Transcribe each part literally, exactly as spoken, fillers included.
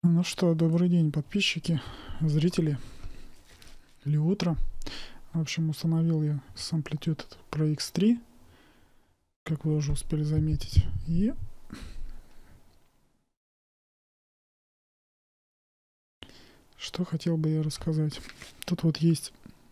Ну что, добрый день, подписчики, зрители или утро. В общем, установил я с Amplitude про икс три, как вы уже успели заметить. И что хотел бы я рассказать. Тут вот есть,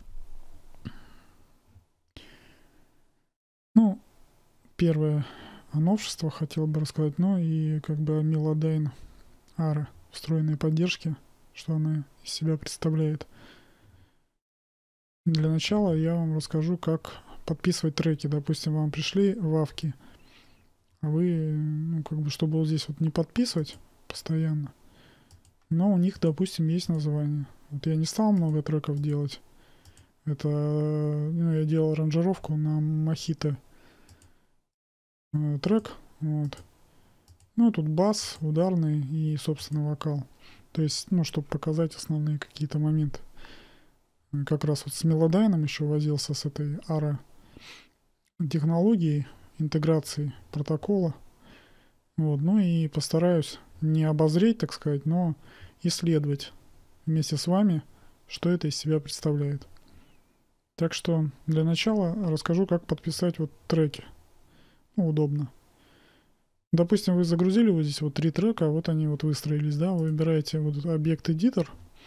ну, первое о новшествах хотел бы рассказать, ну и как бы о Melodyne Ara, встроенной поддержки, что она из себя представляет. Для начала я вам расскажу, как подписывать треки. Допустим, вам пришли вавки, а вы, ну, как бы, чтобы вот здесь вот не подписывать постоянно, но у них, допустим, есть название. Вот я не стал много треков делать. Это, ну, я делал аранжировку на Мохито э, трек, вот. Ну, тут бас, ударный и, собственно, вокал. То есть, ну, чтобы показать основные какие-то моменты. Как раз вот с Мелодайном еще возился, с этой ара технологией, интеграцией протокола. Вот, ну и постараюсь не обозреть, так сказать, но исследовать вместе с вами, что это из себя представляет. Так что для начала расскажу, как подписать вот треки. Ну, удобно. Допустим, вы загрузили вот здесь вот три трека, вот они вот выстроились, да, вы выбираете вот объект Editor.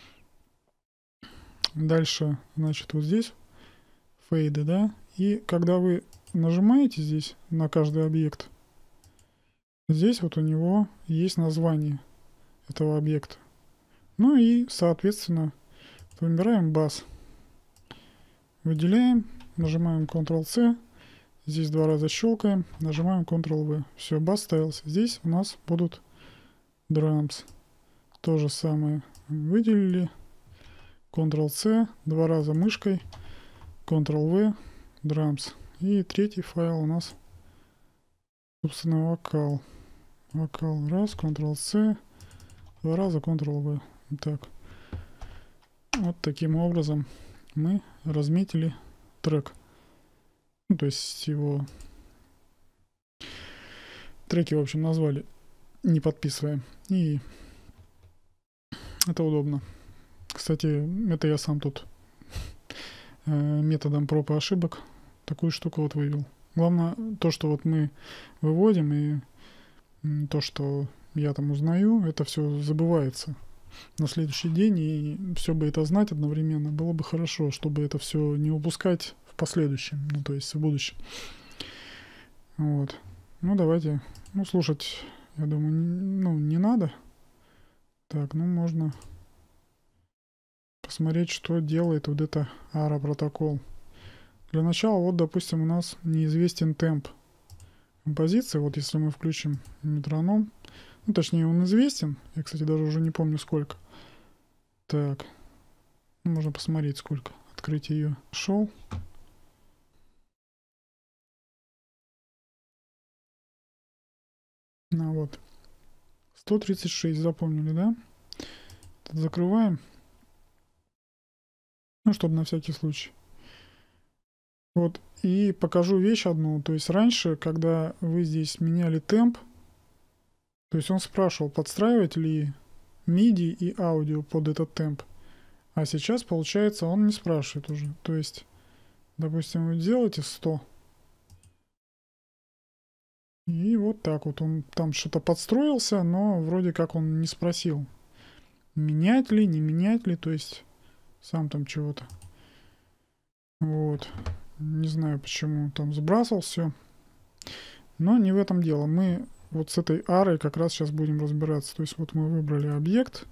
Дальше, значит, вот здесь фейды, да, и когда вы нажимаете здесь на каждый объект, здесь вот у него есть название этого объекта. Ну и, соответственно, выбираем бас. Выделяем, нажимаем контрол-C, здесь два раза щелкаем, нажимаем контрол-V. Все, бас ставился. Здесь у нас будут drums. То же самое. Выделили, контрол-C, два раза мышкой, контрол-V, drums. И третий файл у нас, собственно, вокал. Вокал раз, контрол-C, два раза контрол-V. Так. Вот таким образом мы разметили трек. Ну, то есть его треки, в общем, назвали, не подписывая. И это удобно. Кстати, это я сам тут э, методом проб и ошибок такую штуку вот вывел. Главное то, что вот мы выводим, и м, то, что я там узнаю, это все забывается на следующий день, и все бы это знать одновременно было бы хорошо, чтобы это все не упускать в последующем, ну то есть в будущем. Вот. Ну давайте, ну слушать, я думаю, ну не надо. Так, ну можно посмотреть, что делает вот это ара протокол. Для начала, вот, допустим, у нас неизвестен темп композиции. Вот если мы включим метроном, ну, точнее, он известен. Я, кстати, даже уже не помню, сколько. Так, ну, можно посмотреть, сколько. Открыть ее. Шел. Ну, вот. сто тридцать шесть, запомнили, да? Тут закрываем. Ну, чтобы на всякий случай. Вот, и покажу вещь одну. То есть раньше, когда вы здесь меняли темп, то есть он спрашивал, подстраивать ли миди и аудио под этот темп. А сейчас, получается, он не спрашивает уже. То есть, допустим, вы делаете сто. И вот так вот он там что-то подстроился, но вроде как он не спросил, менять ли, не менять ли. То есть, сам там чего-то. Вот. Не знаю, почему там сбрасывал все. Но не в этом дело. Мы вот с этой арой как раз сейчас будем разбираться. То есть вот мы выбрали объект.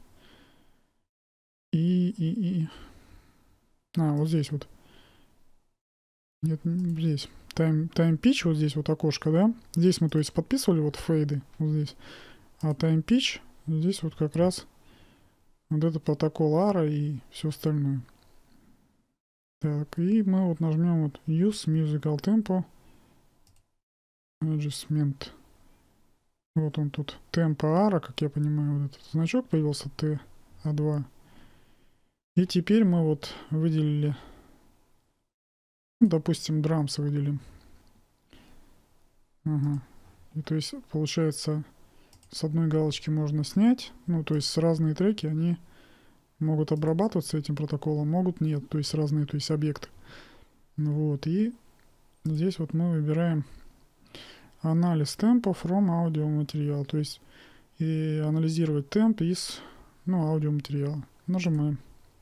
И, и, и... А, вот здесь вот. Нет, здесь. Time, time pitch, вот здесь вот окошко, да? Здесь мы, то есть, подписывали вот фейды, вот здесь. А time pitch, здесь вот как раз вот это протокол ара и все остальное. Так, и мы вот нажмем вот Use Musical Tempo Adjustment. Вот он тут. Темпо ара, как я понимаю, вот этот значок появился, Т А два. И теперь мы вот выделили, ну, допустим, драмс выделим. Ага. И то есть получается с одной галочки можно снять. Ну, то есть разные треки, они могут обрабатываться этим протоколом, могут нет. То есть разные, то есть объекты. Вот, и здесь вот мы выбираем анализ темпа from аудиоматериал. То есть и анализировать темп из, ну, аудиоматериала. Нажимаем.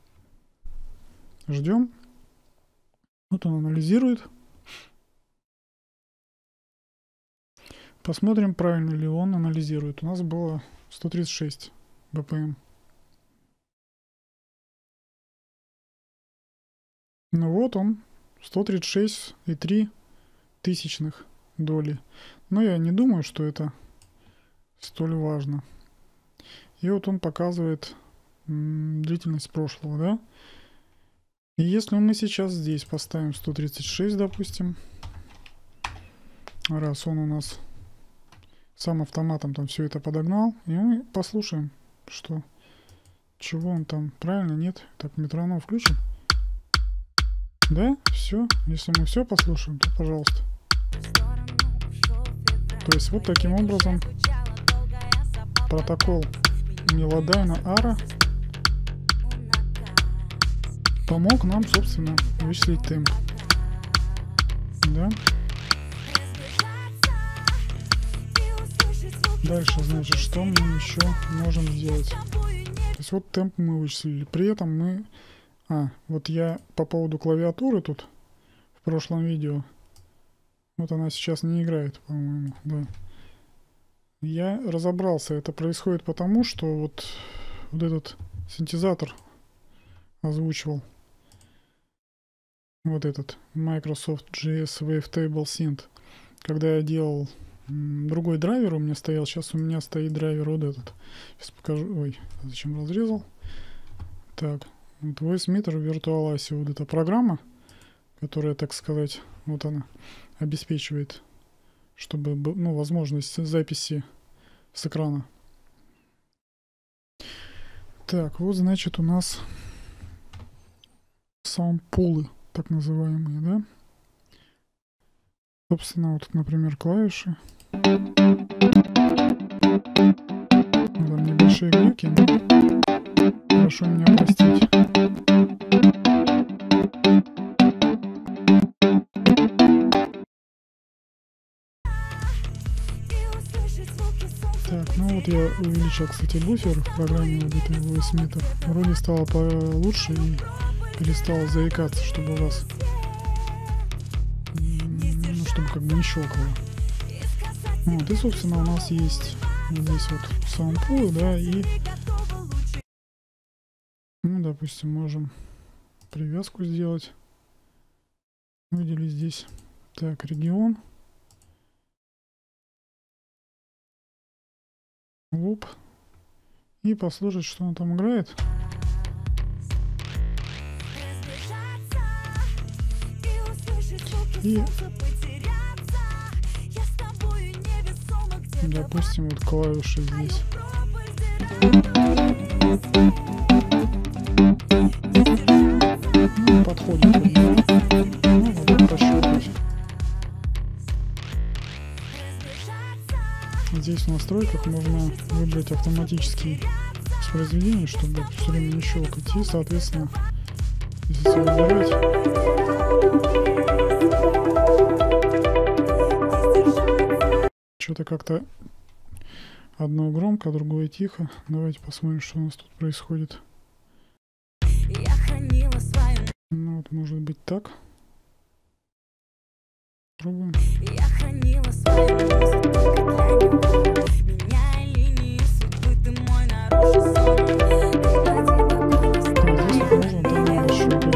Ждем. Вот он анализирует. Посмотрим, правильно ли он анализирует. У нас было сто тридцать шесть би пи эм. Ну вот он, сто тридцать шесть и три тысячных доли. Но я не думаю, что это столь важно. И вот он показывает м, длительность прошлого, да? И если мы сейчас здесь поставим сто тридцать шесть, допустим, раз он у нас сам автоматом там все это подогнал, и мы послушаем, что, чего он там, правильно, нет? Так, метроном включим. Да, все. Если мы все послушаем, то пожалуйста. То есть вот таким образом протокол Melodyne Ara помог нам, собственно, вычислить темп. Да. Дальше, значит, что мы еще можем сделать? То есть вот темп мы вычислили. При этом мы... А, вот я по поводу клавиатуры тут в прошлом видео. Вот она сейчас не играет, по-моему, да. Я разобрался. Это происходит потому, что вот, вот этот синтезатор озвучивал. Вот этот Microsoft джей эс Wavetable Synth. Когда я делал м, другой драйвер, у меня стоял, сейчас у меня стоит драйвер вот этот. Сейчас покажу. Ой, зачем разрезал? Так, вот VoiceMeter Virtual-A, вот эта программа, которая, так сказать, вот она обеспечивает, чтобы, ну, возможность записи с экрана. Так, вот, значит, у нас саундпулы, так называемые, да? Собственно, вот, например, клавиши. Там небольшие глюки, но прошу меня простить. Так, ну вот я увеличил, кстати, буфер в программе вот этой VoiceMeter. Вроде стало получше и перестал заикаться, чтобы у вас, ну, чтобы как бы не щелкало. Вот, и, собственно, у нас есть вот здесь вот саундпулы, да, и, ну, допустим, можем привязку сделать, выделить здесь, так, регион. Оп. И послушать, что он там играет. И, допустим, вот клавиши здесь. Ну, подходит. Ну, вот прощупать. Здесь в настройках можно выбрать автоматические воспроизведения, чтобы все время не щелкать. И, соответственно, если все выбирать, что-то как-то одно громко, другое тихо. Давайте посмотрим, что у нас тут происходит. Ну вот, может быть, так. Пробуем. Я хранила свою музыку для него. Меняя линии судьбы, ты мой наружный сон. Здесь можно там еще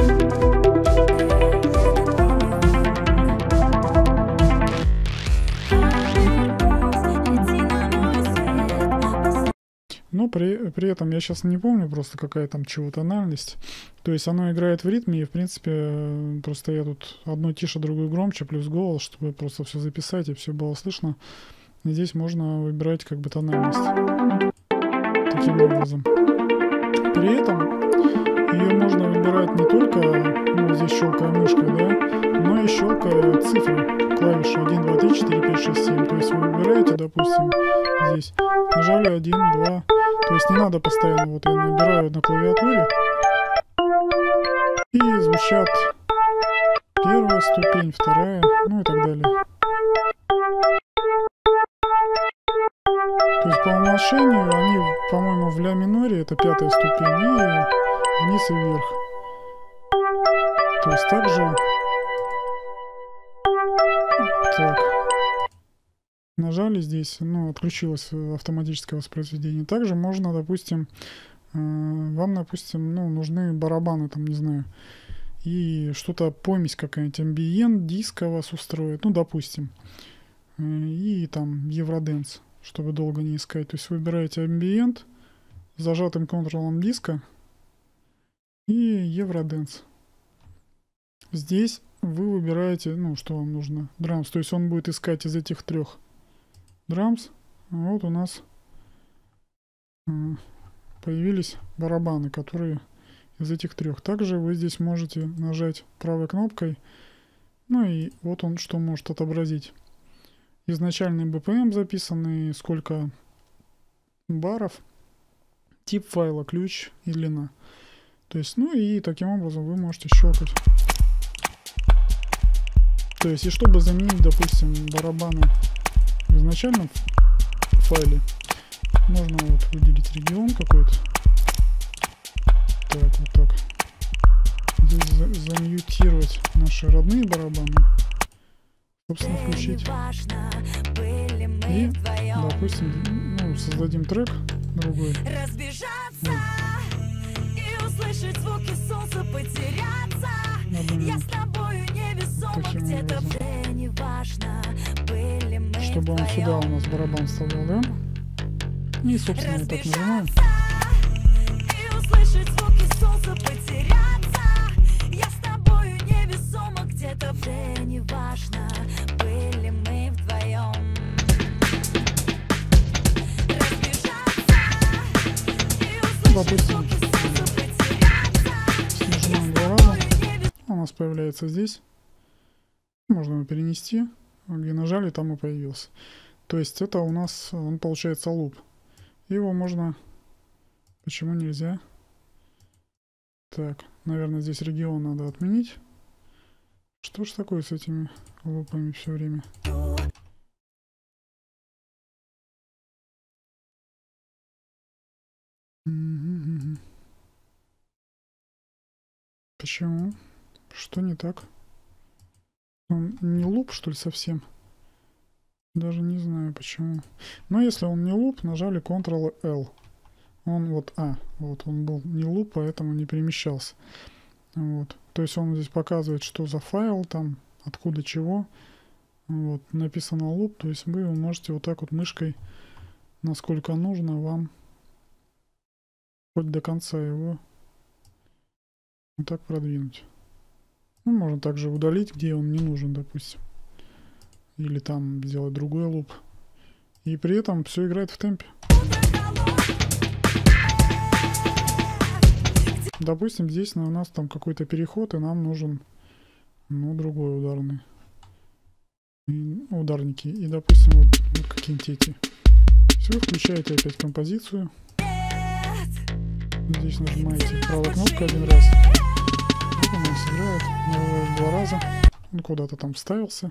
Но при, при этом я сейчас не помню просто какая там чего тональность. То есть оно играет в ритме, и в принципе просто я тут одно тише, другое громче, плюс голос, чтобы просто все записать и все было слышно. И здесь можно выбирать как бы тональность таким образом. При этом ее можно выбирать не только, ну, здесь щелкая мышкой, да, но и щелкая цифры, клавиши один, два, три, четыре, пять, шесть, семь. То есть вы выбираете, допустим, здесь нажали один, два. То есть не надо постоянно, вот я набираю на клавиатуре, и звучат первая ступень, вторая, ну и так далее. То есть по умолчанию они, по-моему, в ля миноре это пятая ступень, и вниз и вверх. То есть также... Так. Нажали здесь, ну, отключилось автоматическое воспроизведение. Также можно, допустим, э, вам, допустим, ну, нужны барабаны, там, не знаю, и что-то, помесь какая-нибудь, амбиент, диско вас устроит, ну, допустим, э, и там евроденс, чтобы долго не искать. То есть выбираете амбиент, зажатым контролом диска и евроденс. Здесь вы выбираете, ну, что вам нужно, драмс, то есть он будет искать из этих трех драмс. Вот у нас появились барабаны, которые из этих трех. Также вы здесь можете нажать правой кнопкой, ну и вот он что может отобразить. Изначальный би пи эм записанный, сколько баров, тип файла, ключ и длина. То есть, ну и таким образом вы можете щелкать. То есть, и чтобы заменить, допустим, барабаны в изначальном файле, можно вот выделить регион какой-то. Так, вот так. Здесь за замьютировать наши родные барабаны. Собственно, включить. И, допустим, ну, создадим трек другой. Вот. Таким образом. Чтобы он сюда у нас барабан вставлял, да? И, собственно, вот так нажимаем. Допустим, нажимаем два раза, у нас появляется здесь. Можно его перенести, где нажали, там и появился. То есть это у нас, он получается луп. Его можно... Почему нельзя? Так, наверное, здесь регион надо отменить. Что ж такое с этими лупами все время? Почему? Что не так? Он не луп, что ли, совсем? Даже не знаю почему. Но если он не луп, нажали контрол эл. Он вот, а, вот он был не луп, поэтому не перемещался. Вот. То есть он здесь показывает, что за файл, там, откуда чего. Вот, написано луп, то есть вы его можете вот так вот мышкой, насколько нужно вам, хоть до конца его вот так продвинуть. Ну, можно также удалить, где он не нужен, допустим. Или там сделать другой луп. И при этом все играет в темпе. Допустим, здесь у нас там какой-то переход, и нам нужен, ну, другой ударный. И, ударники. И, допустим, вот, вот какие-нибудь эти. Все, включаете опять композицию. Здесь нажимаете правой кнопкой один раз. Вот он у нас играет. Наводит два раза. Он куда-то там вставился.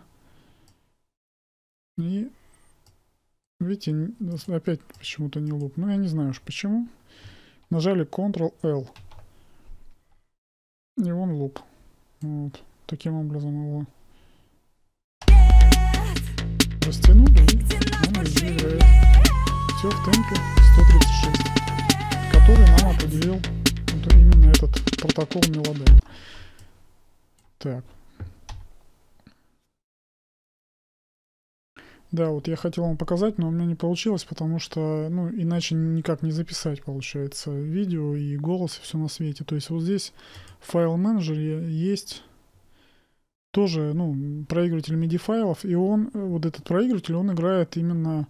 И видите, опять почему-то не луп. Ну, я не знаю уж почему. Нажали контрол эл. И он луп. Вот. Таким образом его растянули, и он везде играет. Все в темпе сто тридцать шесть, который нам определил вот именно этот протокол мелодем. Так. Да, вот я хотел вам показать, но у меня не получилось, потому что, ну, иначе никак не записать, получается, видео и голос, и все на свете. То есть вот здесь в файл-менеджере есть тоже, ну, проигрыватель миди файлов, и он, вот этот проигрыватель, он играет именно,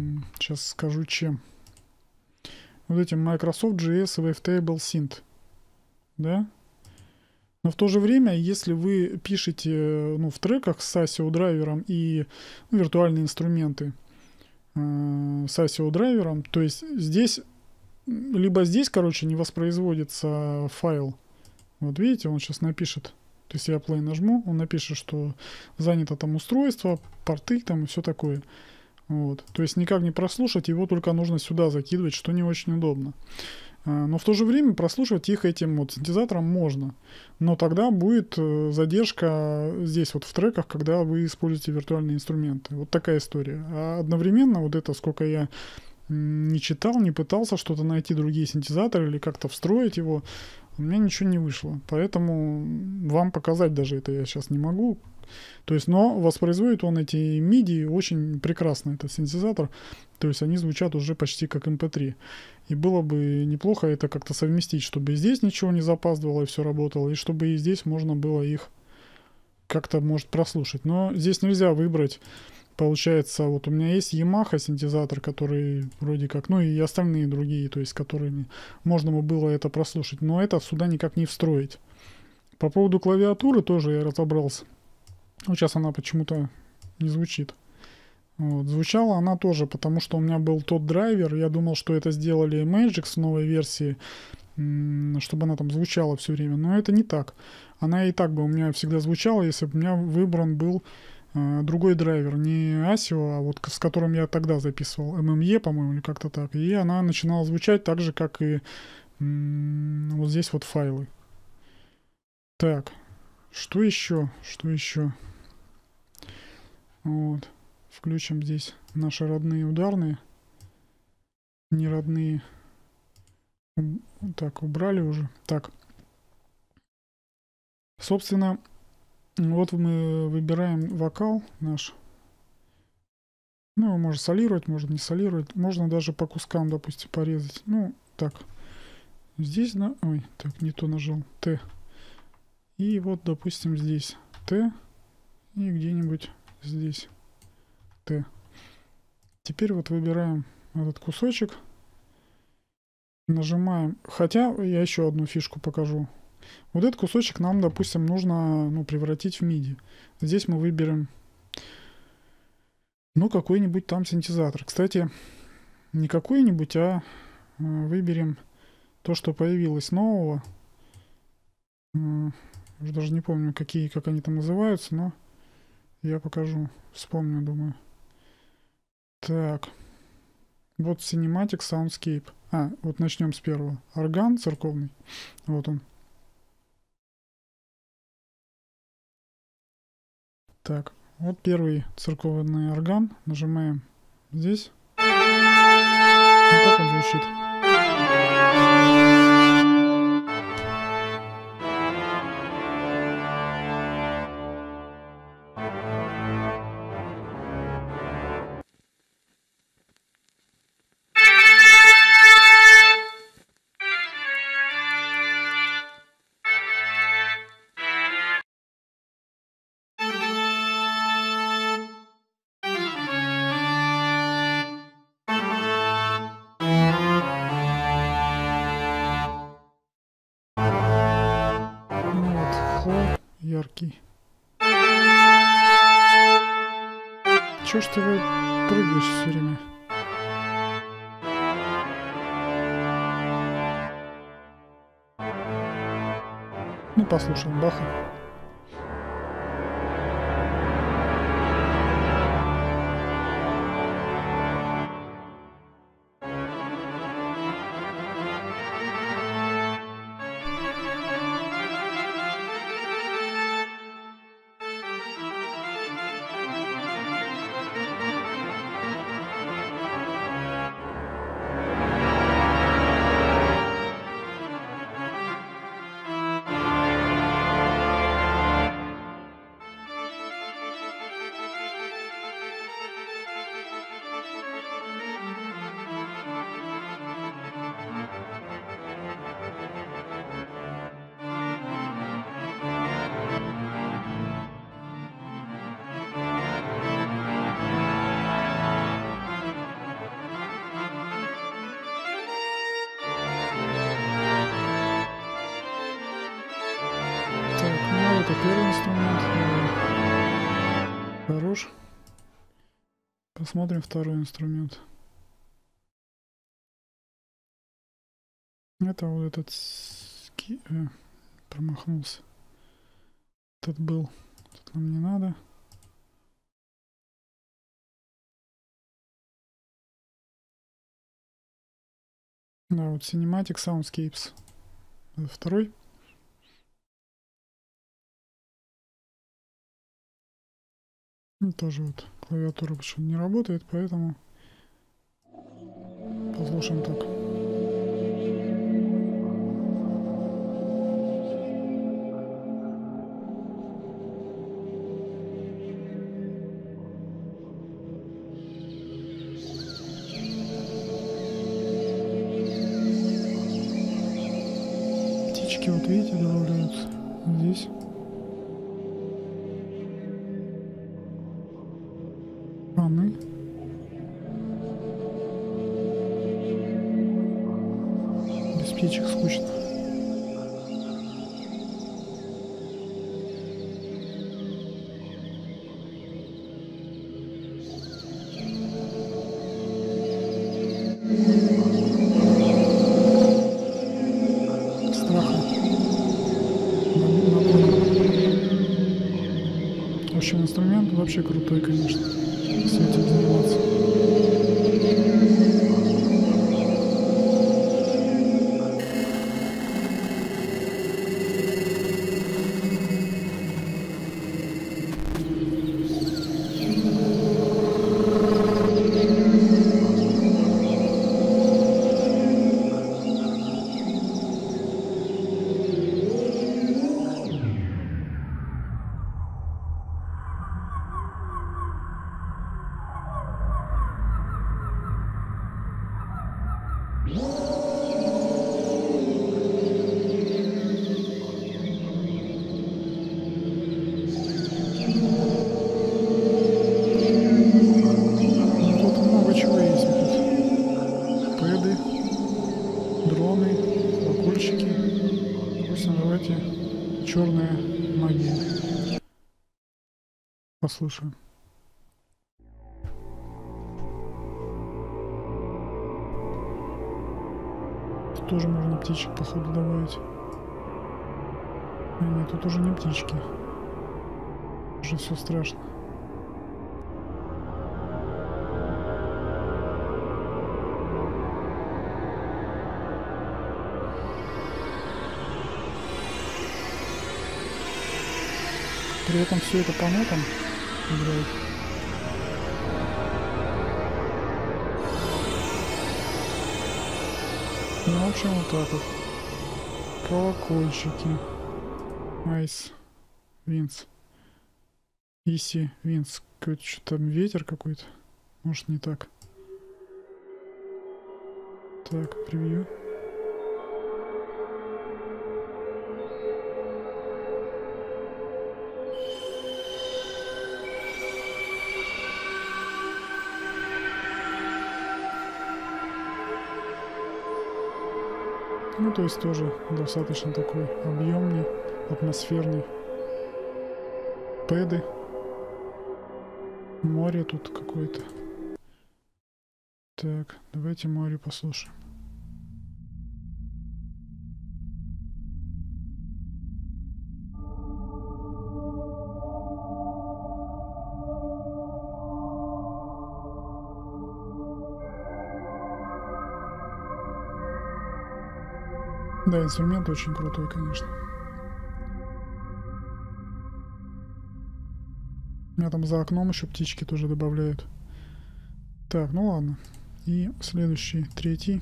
сейчас скажу чем, вот этим Microsoft джей эс Wavetable Synth. да? Но в то же время, если вы пишете, ну, в треках с асио драйвером и, ну, виртуальные инструменты э, с асио драйвером, то есть здесь, либо здесь, короче, не воспроизводится файл. Вот видите, он сейчас напишет. То есть я play нажму, он напишет, что занято там устройство, порты там и все такое. Вот. То есть никак не прослушать, его только нужно сюда закидывать, что не очень удобно. Но в то же время прослушивать их этим вот синтезатором можно. Но тогда будет задержка здесь вот в треках, когда вы используете виртуальные инструменты. Вот такая история. А одновременно вот это, сколько я не читал, не пытался что-то найти, другие синтезаторы или как-то встроить его, у меня ничего не вышло. Поэтому вам показать даже это я сейчас не могу. То есть, но воспроизводит он эти миди очень прекрасно, этот синтезатор. То есть они звучат уже почти как эм пэ три. И было бы неплохо это как-то совместить, чтобы и здесь ничего не запаздывало и все работало, и чтобы и здесь можно было их как-то, может, прослушать. Но здесь нельзя выбрать, получается, вот у меня есть Yamaha синтезатор, который вроде как, ну и остальные другие, то есть которыми можно бы было это прослушать, но это сюда никак не встроить. По поводу клавиатуры тоже я разобрался. Вот сейчас она почему-то не звучит. Вот. Звучала она тоже, потому что у меня был тот драйвер. Я думал, что это сделали Magix в новой версии, чтобы она там звучала все время. Но это не так. Она и так бы у меня всегда звучала, если бы у меня выбран был э, другой драйвер. Не асио, а вот с которым я тогда записывал. эм эм и, по-моему, или как-то так. И она начинала звучать так же, как и м- вот здесь вот файлы. Так. Что еще? Что еще? Вот. Включим здесь наши родные ударные. Не родные. Так, убрали уже. Так. Собственно, вот мы выбираем вокал наш. Ну, его можно солировать, можно не солировать. Можно даже по кускам, допустим, порезать. Ну, так. Здесь, да? Ой, так, не то нажал. Т. И вот, допустим, здесь Т. И где-нибудь здесь Т. Теперь вот выбираем этот кусочек. Нажимаем. Хотя я еще одну фишку покажу. Вот этот кусочек нам, допустим, нужно, ну, превратить в миди. Здесь мы выберем, ну, какой-нибудь там синтезатор. Кстати, не какой-нибудь, а выберем то, что появилось нового. Уже даже не помню, какие, как они там называются, но я покажу. Вспомню, думаю. Так. Вот Cinematic Soundscape. А, вот начнем с первого. Орган церковный. Вот он. Так, вот первый церковный орган. Нажимаем здесь. Вот так он звучит. Яркий. Чё ж ты вы прыгаешь все время? Ну, послушаем Баха. первый инструмент. Хорош. Посмотрим второй инструмент. Это вот этот ски... э, промахнулся. Этот был. Тут нам не надо. Да, вот Cinematic Soundscapes. Это второй. И тоже вот клавиатура почему-то не работает, поэтому послушаем так. Птички, вот видите, добавляются здесь. Раны. Без птичек скучно. В общем, инструмент вообще крутой, конечно, с этим заниматься. Черная магия. Послушаем. Тут тоже можно птичек, походу, добавить. А нет, тут уже не птички. Уже все страшно. При этом все это по нотам играет. Ну, в общем, вот так вот. Колокольчики. Айс. Винс. Иси. Винс. Какой-то что-то там ветер какой-то. Может, не так. Так, превью. Ну, то есть тоже достаточно такой объемный, атмосферный. Пэды. Море тут какое-то. Так, давайте море послушаем. Да, инструмент очень крутой, конечно. У меня там за окном еще птички тоже добавляют. Так, ну ладно. И следующий, третий.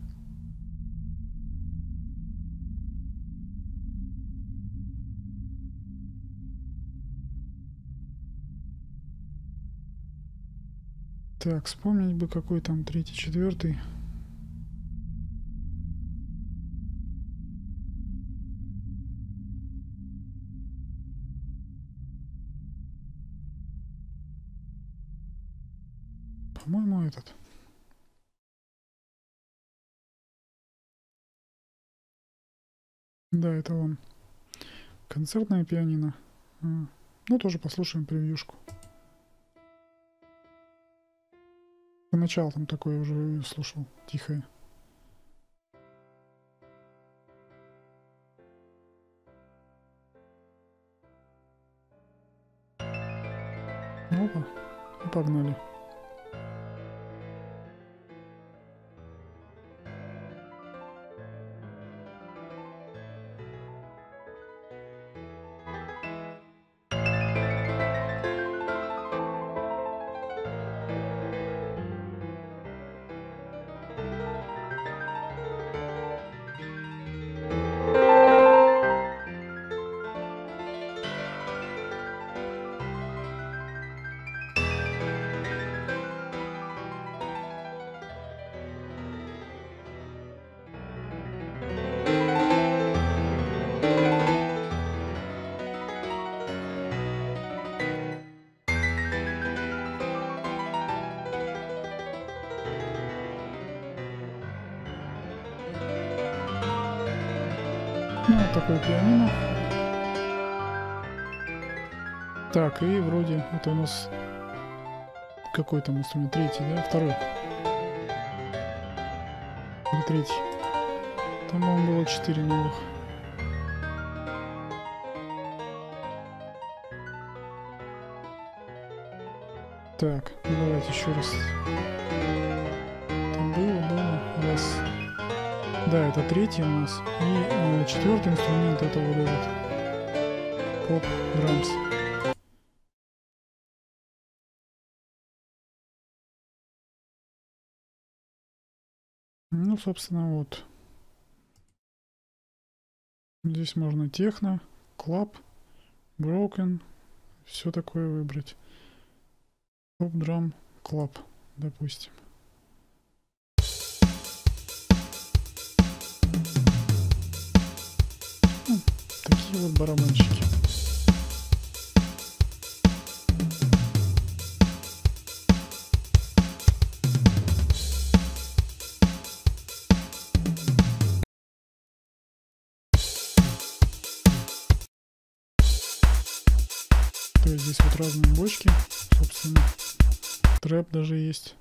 Так, вспомнить бы, какой там третий, четвертый. По-моему, этот. Да, это он. концертное пианино. А, ну, тоже послушаем превьюшку. Начало там такое уже слушал, тихое. Опа, и погнали. Ну, вот такое пианино. Так, и вроде это у нас какой там инструмент? Третий, да? Второй. Или третий. Там, по-моему, было четыре новых. Так, давайте еще раз. Там было, было. Раз. Да, это третий у нас. И э, четвертый инструмент это вот этот. Поп драмс. Ну, собственно, вот. Здесь можно техно, клаб, broken, все такое выбрать. Поп драм, клаб, допустим. Ну, такие вот барабанщики. То есть здесь вот разные бочки, собственно, трэп даже есть.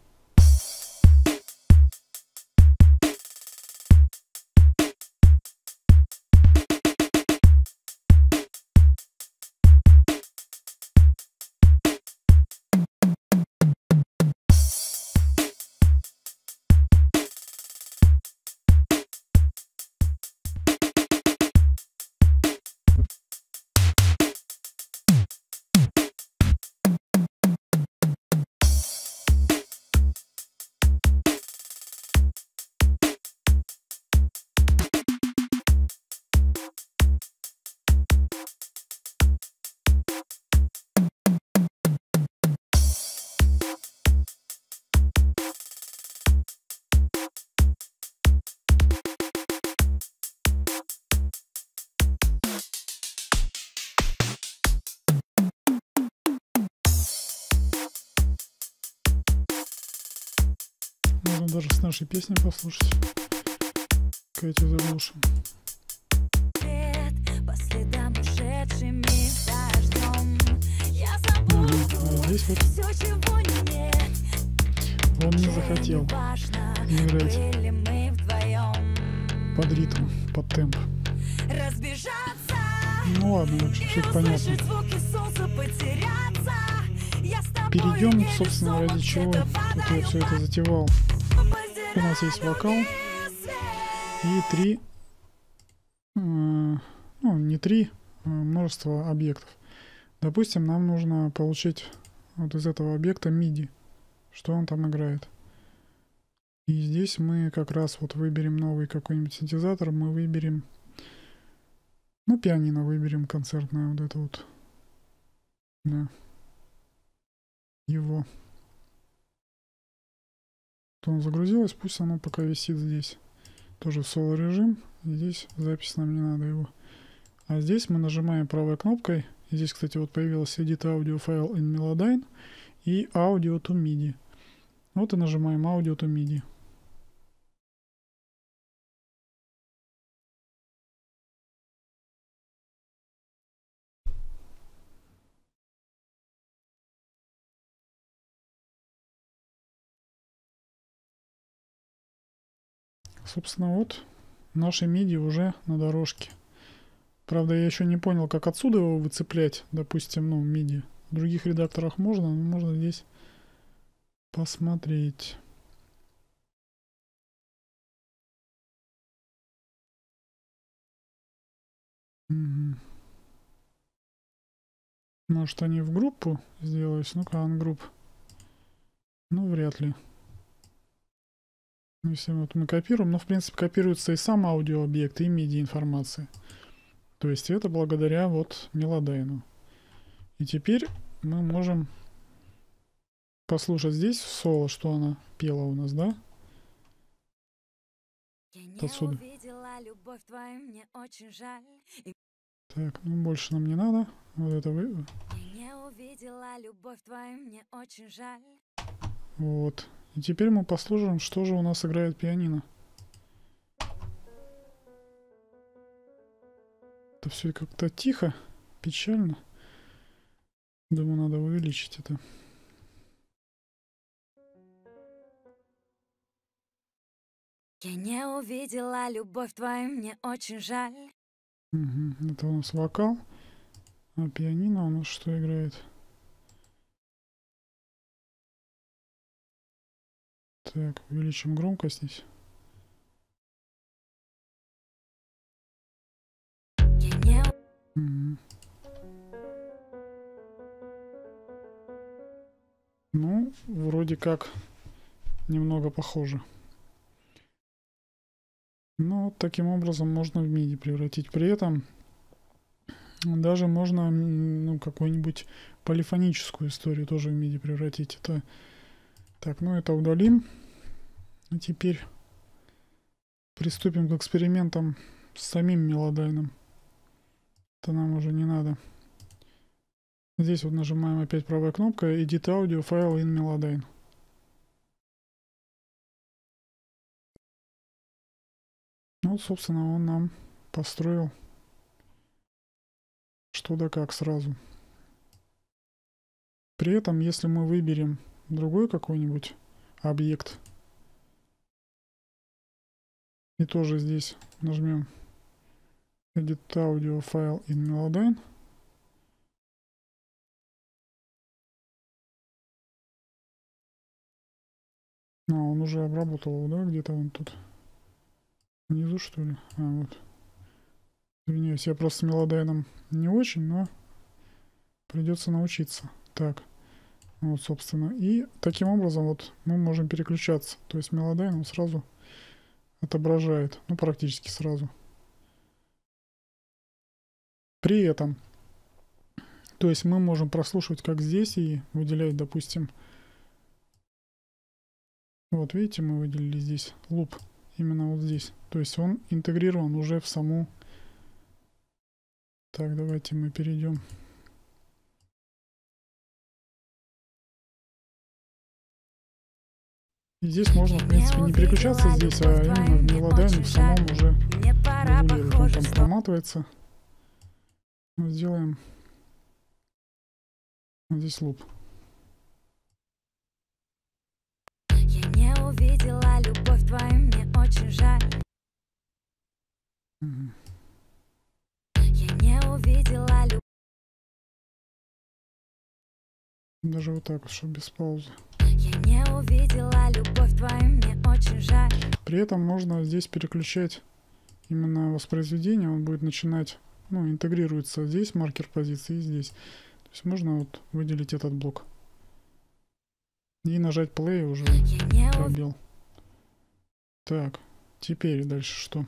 Можно даже с нашей песней послушать. Кэти заглушим. А здесь вот он не захотел играть под ритм, под темп. Ну ладно, чуть понятно. Перейдем, собственно, ради чего тут я все это затевал. У нас есть вокал и три, э, ну не три, а множество объектов. Допустим, нам нужно получить вот из этого объекта миди, что он там играет. И здесь мы как раз вот выберем новый какой-нибудь синтезатор, мы выберем, ну пианино выберем концертное вот это вот, да, его. То он загрузилось, пусть оно пока висит здесь. Тоже в соло режим. Здесь запись нам не надо его. А здесь мы нажимаем правой кнопкой. И здесь, кстати, вот появилась Edit Audio File in Melodyne и Audio to миди. Вот и нажимаем Audio to миди. Собственно, вот наши миди уже на дорожке. Правда, я еще не понял, как отсюда его выцеплять. Допустим, ну, миди. В других редакторах можно, но можно здесь посмотреть. Угу. Может, они в группу сделались? Ну-ка, ангрупп. Ну, вряд ли. Если вот мы копируем, но в принципе копируется и сам аудиообъект, и миди информация. То есть это благодаря вот Мелодайну. И теперь мы можем послушать здесь в соло, что она пела у нас, да? Отсюда. Любовь твою, мне очень жаль. И... Так, ну больше нам не надо. Вот это вы. Я не увидела любовь твою, мне очень жаль. Вот. И теперь мы послушаем, что же у нас играет пианино. Это все как-то тихо, печально. Думаю, надо увеличить это. Я не увидела любовь твою, мне очень жаль. Угу. Это у нас вокал. А пианино у нас что играет? Так, увеличим громкость здесь. Я не... Угу. Ну, вроде как немного похоже. Но таким образом можно в миди превратить. При этом даже можно, ну, какую-нибудь полифоническую историю тоже в миди превратить. Это так, ну это удалим. И теперь приступим к экспериментам с самим Мелодайном. Это нам уже не надо. Здесь вот нажимаем опять правой кнопкой Edit Audio File in Melodyne. Вот, собственно, он нам построил что да как сразу. При этом, если мы выберем другой какой-нибудь объект и тоже здесь нажмем Edit Audio File in Melodyne, а, он уже обработал, да, где-то он тут внизу, что ли? А, вот. Извиняюсь, я просто с Мелодайном не очень, но придется научиться. Так, вот, собственно. И таким образом вот мы можем переключаться. То есть Мелодайн он сразу отображает, ну, практически сразу. При этом, то есть мы можем прослушивать как здесь и выделять, допустим, вот видите, мы выделили здесь луп, именно вот здесь. То есть он интегрирован уже в саму. Так, давайте мы перейдем. И здесь можно, в принципе, не переключаться здесь, а именно в Мелодайне в самом уже регулировать. Он там проматывается. Мы сделаем вот здесь луп. Я не увидела любовь твою, мне очень жаль. Угу. Я не увидела любовь. Даже вот так вот, чтобы без паузы. Я не увидела любовь твою, мне очень жаль. При этом можно здесь переключать именно воспроизведение. Он будет начинать, ну, интегрируется здесь маркер позиции и здесь. То есть можно вот выделить этот блок. И нажать play уже пробел. Так, теперь дальше что?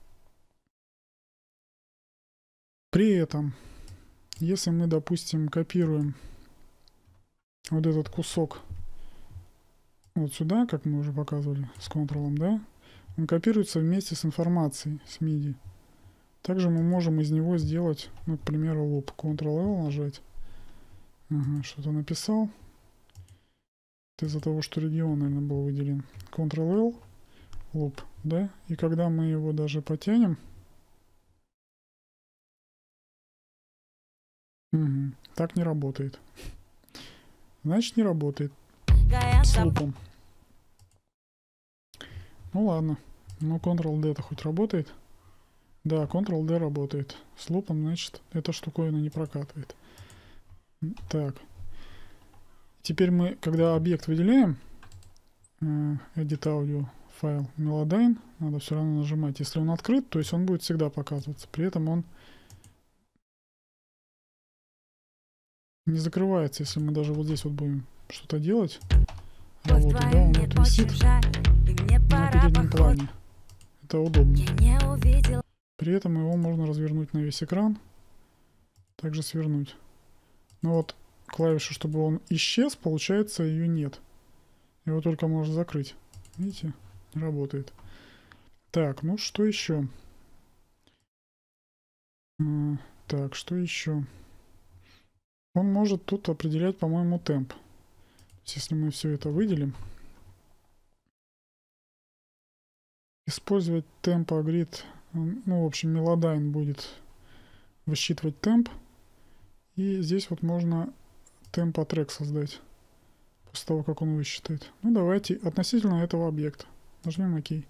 При этом, если мы, допустим, копируем вот этот кусок вот сюда, как мы уже показывали с Ctrl, да, он копируется вместе с информацией, с миди. Также мы можем из него сделать, ну, к примеру, луп. Ctrl-L нажать. Ага, что-то написал. Это из-за того, что регион, наверное, был выделен. Ctrl-L, луп, да, и когда мы его даже потянем, угу, так не работает. Значит, не работает с лупом. Ну ладно, Ну, контрол-D-то хоть работает? Да, контрол-D работает. С лупом, значит, эта штуковина не прокатывает. Так. Теперь мы, когда объект выделяем, edit audio файл Melodyne, надо все равно нажимать. Если он открыт, то есть он будет всегда показываться. При этом он не закрывается, если мы даже вот здесь вот будем что-то делать. Работу, да, он вот висит на переднем плане. Это удобно. При этом его можно развернуть на весь экран. Также свернуть. Но вот клавишу, чтобы он исчез, получается, ее нет. Его только можно закрыть. Видите? Не работает. Так, ну что еще? А, так, что еще? Он может тут определять, по-моему, темп. Если мы все это выделим. Использовать темпа грид. Ну, в общем, Melodyne будет высчитывать темп. И здесь вот можно темпа трек создать. После того, как он высчитает. Ну, давайте относительно этого объекта. Нажмем ОК.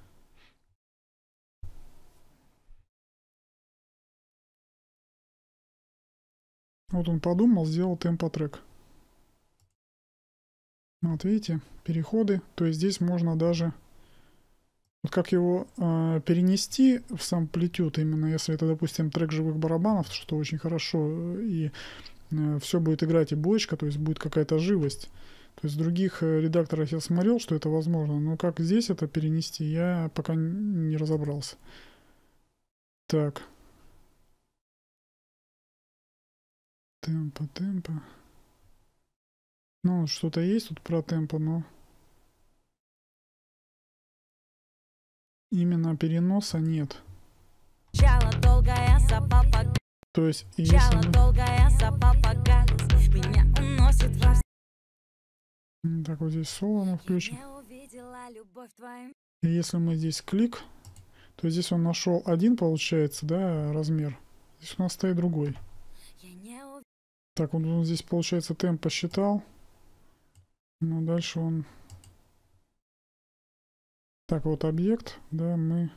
Вот он подумал, сделал темпо трек. Вот видите, переходы. То есть здесь можно даже... Вот как его э, перенести в сам плетют, именно если это, допустим, трек живых барабанов, что очень хорошо, и э, все будет играть и бочка, то есть будет какая-то живость. То есть в других э, редакторах я смотрел, что это возможно, но как здесь это перенести, я пока не разобрался. Так. Темпо, темпо. Ну, что-то есть тут про темпо, но... Именно переноса нет. То есть, если мы... Так, вот здесь соло мы включим. И если мы здесь клик, то здесь он нашел один, получается, да, размер. Здесь у нас стоит другой. Так, вот он здесь, получается, темп посчитал. Но дальше он... Так, вот объект, да, мы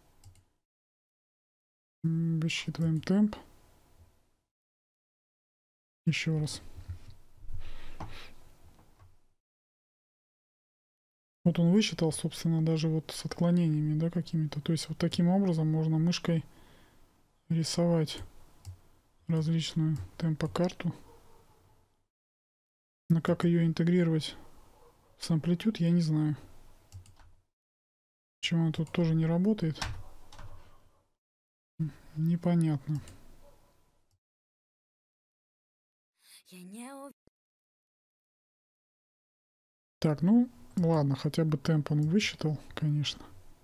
высчитываем темп. Еще раз. Вот он высчитал, собственно, даже вот с отклонениями, да, какими-то. То есть вот таким образом можно мышкой рисовать различную темпокарту. Но как ее интегрировать в Samplitude, я не знаю. Почему она тут тоже не работает? Непонятно. Так, ну ладно, хотя бы темп он высчитал, конечно.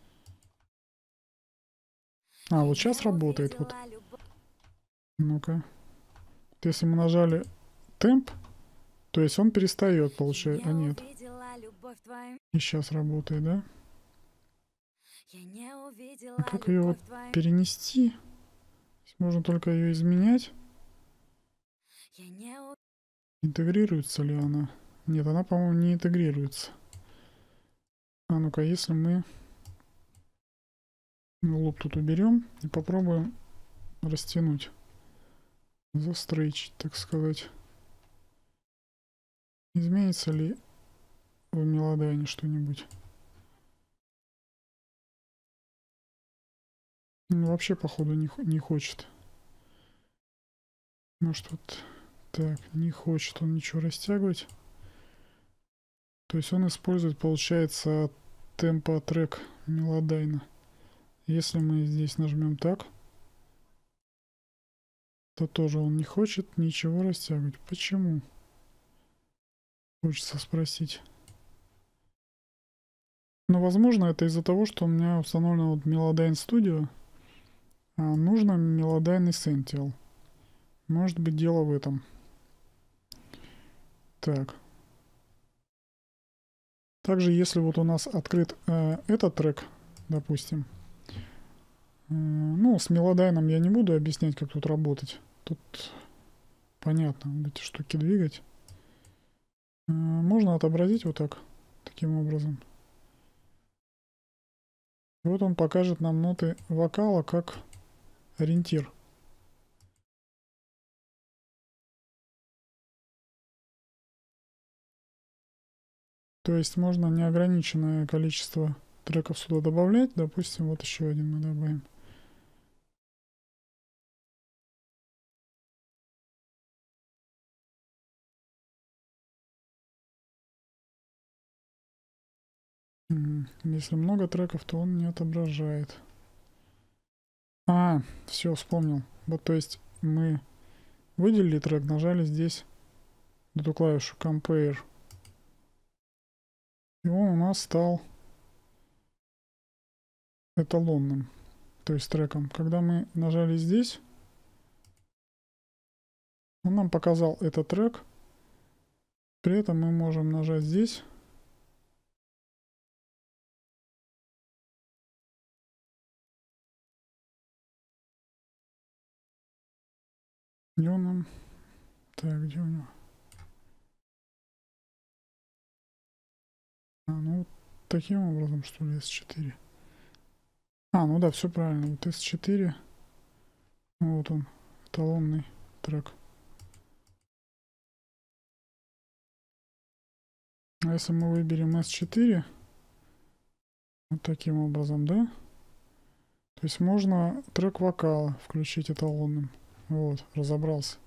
А, вот сейчас работает. Вот. Ну-ка. Если мы нажали темп, то есть он перестает, получается. А нет. И сейчас работает, да? А как ее вот перенести? Можно только ее изменять. Интегрируется ли она? Нет, она, по-моему, не интегрируется. А ну-ка, если мы луп тут уберем и попробуем растянуть. Застрейчить, так сказать. Изменится ли в Melodyne что-нибудь? Ну, вообще, походу, не, не хочет. Может, вот так, не хочет он ничего растягивать. То есть он использует, получается, темпо трек Melodyne. Если мы здесь нажмем так, то тоже он не хочет ничего растягивать. Почему? Хочется спросить. Но, возможно, это из-за того, что у меня установлено вот Melodyne Studio, а нужно Melodyne Essential. Может быть, дело в этом. Так. Также, если вот у нас открыт э, этот трек, допустим, э, ну, с Melodyne я не буду объяснять, как тут работать. Тут понятно, вот эти штуки двигать. Э, можно отобразить вот так, таким образом. Вот он покажет нам ноты вокала как ориентир. То есть можно неограниченное количество треков сюда добавлять. Допустим, вот еще один мы добавим. Если много треков, то он не отображает. А, все, вспомнил. Вот, то есть мы выделили трек, нажали здесь эту клавишу Compare. И он у нас стал эталонным, то есть треком. Когда мы нажали здесь, он нам показал этот трек. При этом мы можем нажать здесь. И он нам... Так, где у него? А, ну вот таким образом, что ли, эс четыре. А, ну да, все правильно. Вот эс четыре. Вот он, эталонный трек. А если мы выберем эс четыре, вот таким образом, да? То есть можно трек вокала включить эталонным. Вот, разобрался.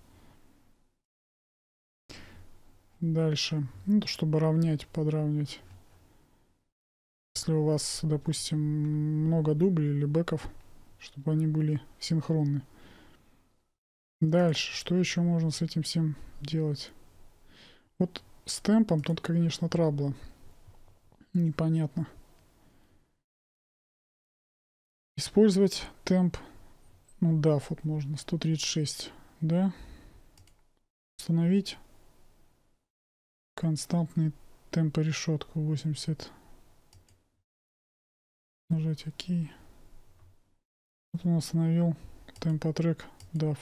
Дальше, ну, чтобы равнять, подравнивать. Если у вас, допустим, много дублей или бэков, чтобы они были синхронны. Дальше, что еще можно с этим всем делать? Вот с темпом тут, конечно, трабла. Непонятно. Использовать темп. Ну да, вот можно. сто тридцать шесть. Да. Установить константный темпорешетку восемьдесят. Нажать ОК. Вот он установил темпотрек дав.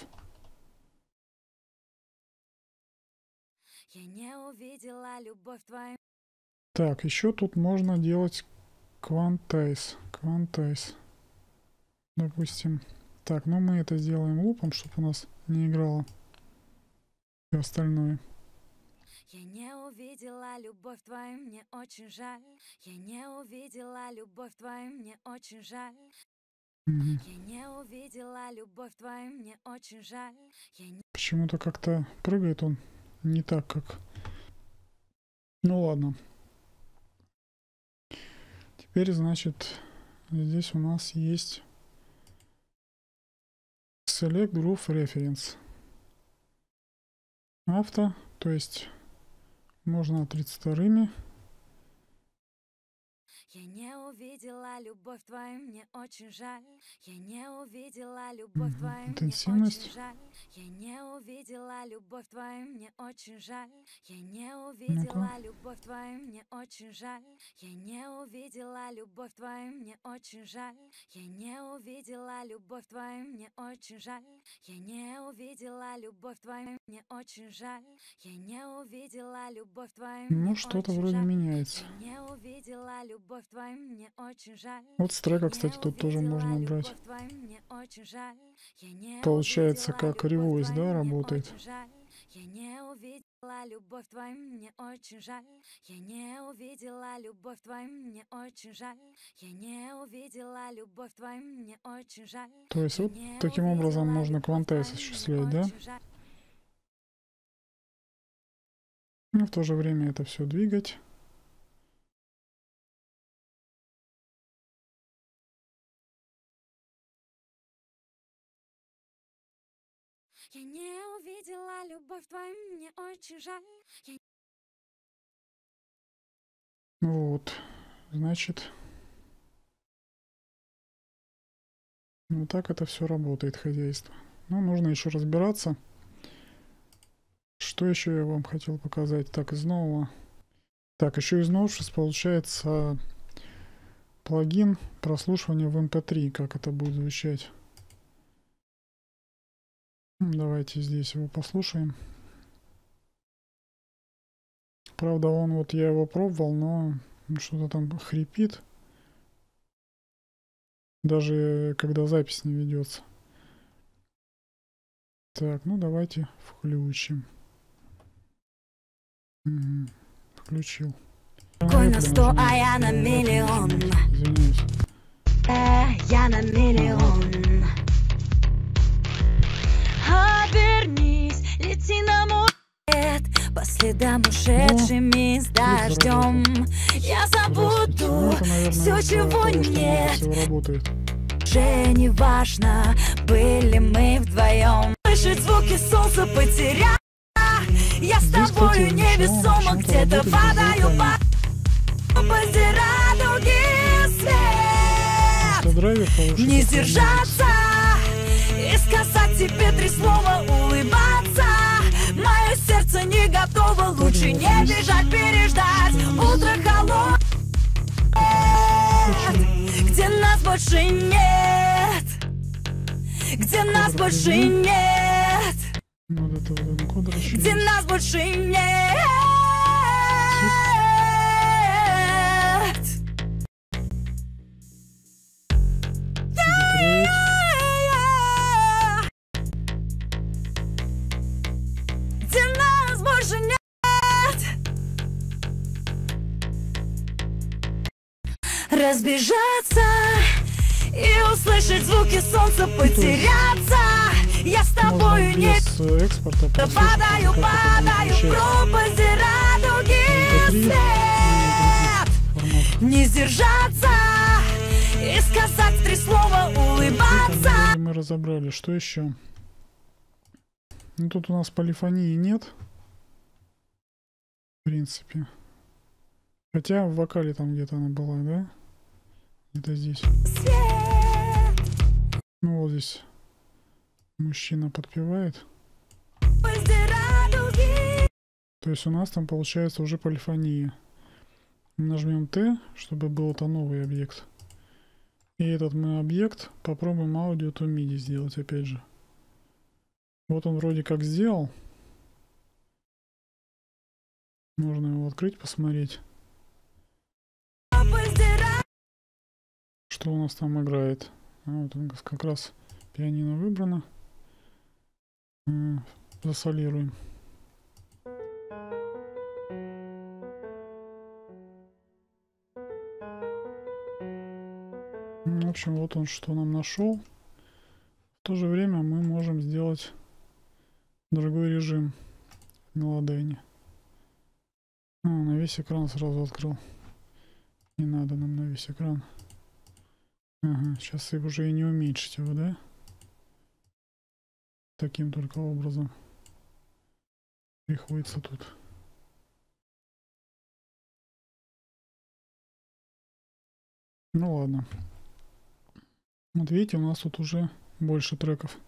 Я не увидела любовь твою. Так, еще тут можно делать квантайз. Квантайз. Допустим. Так, ну мы это сделаем лупом, чтобы у нас не играло все остальное. Я не увидела любовь твою, мне очень жаль. Я не увидела любовь твою, мне очень жаль. Угу. Я не увидела любовь твою, мне очень жаль. Я не... Почему-то как-то прыгает он не так, как... Ну ладно. Теперь, значит, здесь у нас есть Select Groove Reference. Авто, то есть можно тридцать вторыми. Я не увидела любовь твою, мне очень жаль. Я не увидела любовь Угу. твою, мне очень жаль. Я не увидела любовь твою, мне очень жаль. Я не увидела любовь твою, мне очень жаль. Я не увидела любовь твою, мне очень жаль. Я не увидела любовь твою, мне очень жаль. Я не увидела любовь твою, мне очень жаль. Я не увидела любовь твою, ну что-то вроде меняется. Я не увидела любовь твою, мне очень жаль. Вот с трека, кстати, тут тоже можно брать. Твою, мне очень жаль. Я не Получается, как ревойс, да, работает. Я не увидела любовь твою, мне очень жаль. Я не увидела любовь твою, мне очень жаль. Я не увидела любовь твою, мне очень жаль. То есть вот таким образом можно квантайз осуществлять, да? И в то же время это все двигать. Я не увидела любовь твою, мне очень жаль. Я... Вот, значит, вот так это все работает, хозяйство. Но нужно еще разбираться. Что еще я вам хотел показать? Так, из нового. Так, еще из новшеств получается плагин прослушивания в эм пэ три. Как это будет звучать? Давайте здесь его послушаем. Правда, он вот я его пробовал, но что-то там хрипит. даже когда запись не ведется. Так, ну давайте включим. Угу. Включил. Какой на сто, а я на миллион. Извиняюсь. Э, я на миллион. Обернись, лети на мой свет, по следам ушедшими с дождем. Я забуду все, чего нет. Уже не важно, были мы вдвоем. Слышать звуки солнца потеря. Я с тобою невесомо где-то падаю по позе радуги свет. Не сдержаться и сказать тебе три слова, улыбаться. Мое сердце не готово, лучше не бежать, переждать. Утро холодное, где нас больше нет, где нас больше нет, где нас больше нет. Разбежаться и услышать звуки солнца, потеряться. Я с тобою не экспорта падаю, падаю в пропасти радуги свет. Не сдержаться и сказать три слова, улыбаться. Мы разобрали, что еще? Ну тут у нас полифонии нет, в принципе. Хотя в вокале там где-то она была, да? Где-то здесь. Ну вот здесь мужчина подпевает. То есть у нас там получается уже полифония. Нажмем Т, чтобы был это новый объект. И этот мы объект попробуем аудио to миди сделать опять же. Вот он вроде как сделал. Можно его открыть, посмотреть. Что у нас там играет? А, вот он как раз пианино выбрано. Засолируем. В общем, вот он что нам нашел. В то же время мы можем сделать другой режим в мелодайне. А, на весь экран сразу открыл. Не надо нам на весь экран. Ага, сейчас и уже и не уменьшить его, да? Таким только образом приходится тут. Ну ладно. Вот видите, у нас тут уже больше треков,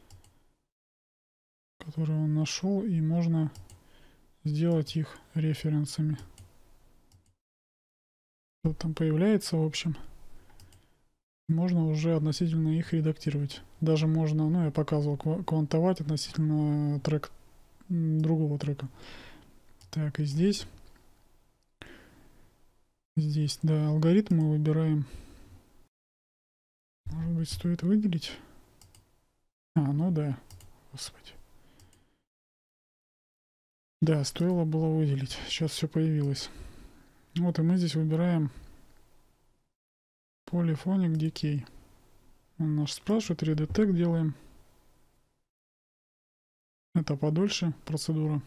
которые он нашел, и можно сделать их референсами. Что там появляется, в общем. Можно уже относительно их редактировать. Даже можно, ну я показывал, квантовать относительно трек другого трека. Так, и здесь. Здесь, да, алгоритм мы выбираем. Может быть, стоит выделить? А, ну да. Господи. Да, стоило было выделить. Сейчас все появилось. Вот, и мы здесь выбираем Polyphonic Decay. Он нас спрашивает, редетект делаем. Это подольше процедура.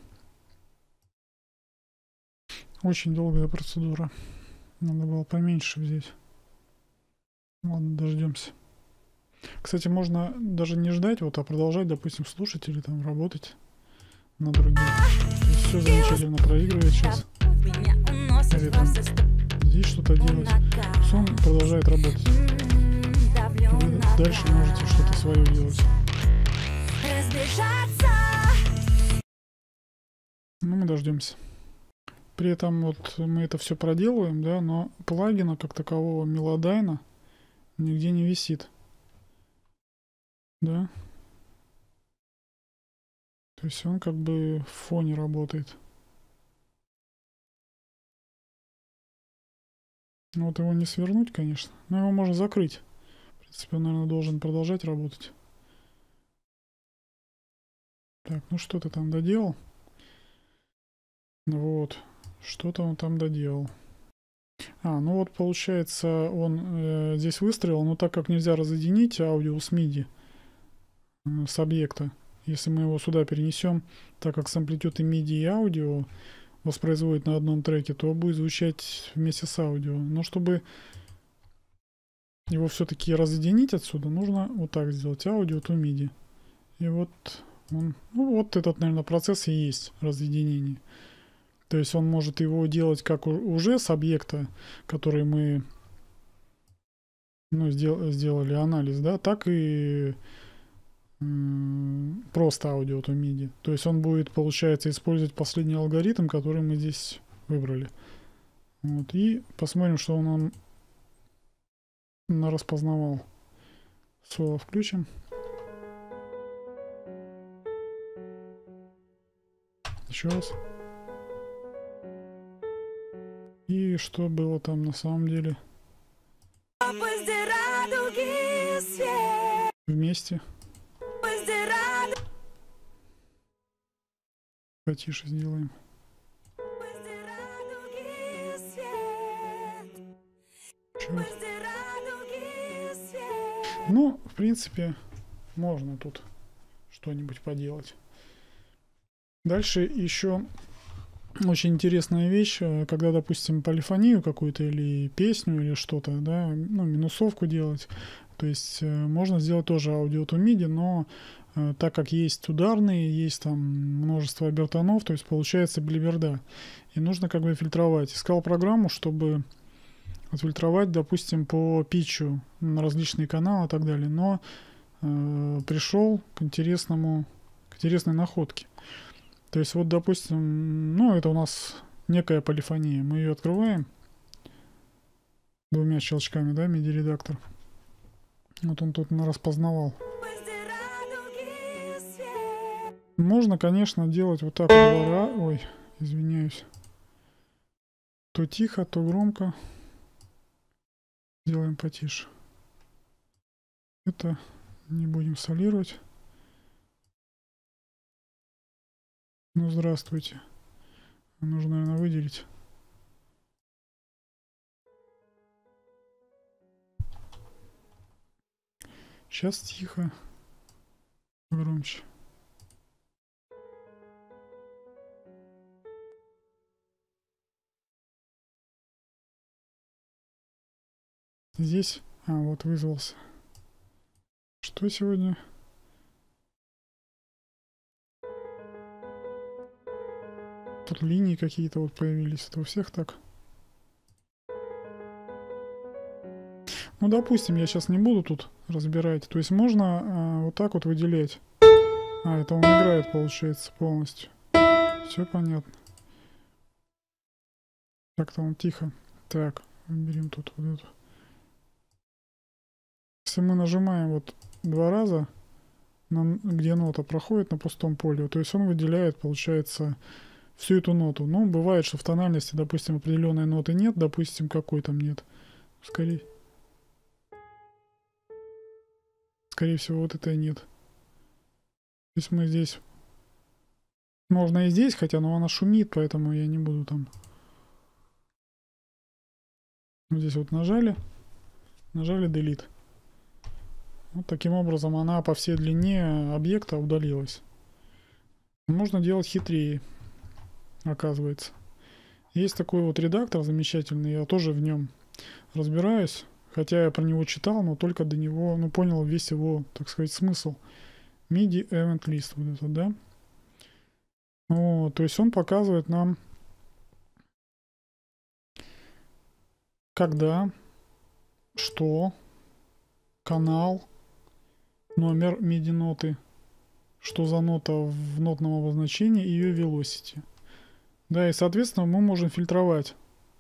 Очень долгая процедура. Надо было поменьше взять. Ладно, дождемся. Кстати, можно даже не ждать, вот, а продолжать, допустим, слушать или там работать на других. Все замечательно проигрывает сейчас. Или там здесь что-то делать. Все, он продолжает работать. Вы дальше можете что-то свое делать. Ну, мы дождемся. При этом вот мы это все проделываем, да, но плагина как такового мелодайна нигде не висит. Да. То есть он как бы в фоне работает. Вот его не свернуть, конечно. Но его можно закрыть. В принципе, он, наверное, должен продолжать работать. Так, ну что ты там доделал? Вот, что-то он там доделал. А, ну вот получается, он э, здесь выстрелил, но так как нельзя разъединить аудио с миди э, с объекта, если мы его сюда перенесем, так как с амплитюд и миди и аудио воспроизводит на одном треке, то будет звучать вместе с аудио. Но чтобы его все-таки разъединить отсюда, нужно вот так сделать: аудио to миди. И вот он, ну вот этот, наверное, процесс и есть разъединение. То есть он может его делать как уже с объекта, который мы ну, сдел, сделали анализ, да, так и м, просто аудио to миди. То есть он будет, получается, использовать последний алгоритм, который мы здесь выбрали. Вот, и посмотрим, что он нам распознавал. Соло включим. Еще раз. И что было там на самом деле? Вместе. Потише сделаем. Черт. Ну, в принципе, можно тут что-нибудь поделать. Дальше еще очень интересная вещь, когда, допустим, полифонию какую-то или песню или что-то, да, ну, минусовку делать. То есть можно сделать тоже аудио to миди, но э, так как есть ударные, есть там множество обертонов, то есть получается белиберда. И нужно как бы фильтровать. Искал программу, чтобы отфильтровать, допустим, по питчу на различные каналы и так далее. Но э, пришел к интересному, к интересной находке. То есть вот, допустим, ну это у нас некая полифония. Мы ее открываем двумя щелчками, да, миди-редактор. Вот он тут распознавал. Можно, конечно, делать вот так вот два раза. Ой, извиняюсь. То тихо, то громко. Сделаем потише. Это не будем солировать. Ну, здравствуйте. Нужно, наверное, выделить. Сейчас тихо. Громче. Здесь... А, вот вызвался. Что сегодня? Тут линии какие-то вот появились. Это у всех так? Ну, допустим, я сейчас не буду тут разбирать. То есть можно а, вот так вот выделять. А, это он играет, получается, полностью. Все понятно. Так-то он тихо. Так, выберем тут вот эту. Если мы нажимаем вот два раза, на, где нота проходит на пустом поле, то есть он выделяет, получается, всю эту ноту. Ну, бывает, что в тональности, допустим, определенной ноты нет, допустим, какой там нет. Скорее, скорее всего, вот это и нет. То есть мы здесь... Можно и здесь, хотя, но она шумит, поэтому я не буду там... Вот здесь вот нажали, нажали Delete. Вот таким образом она по всей длине объекта удалилась. Можно делать хитрее, оказывается. Есть такой вот редактор замечательный, я тоже в нем разбираюсь. Хотя я про него читал, но только до него, ну, понял весь его, так сказать, смысл. миди Event List, вот это, да? Вот, то есть он показывает нам, когда, что, канал, номер миди ноты, что за нота в нотном обозначении и ее velocity. Да, и соответственно мы можем фильтровать.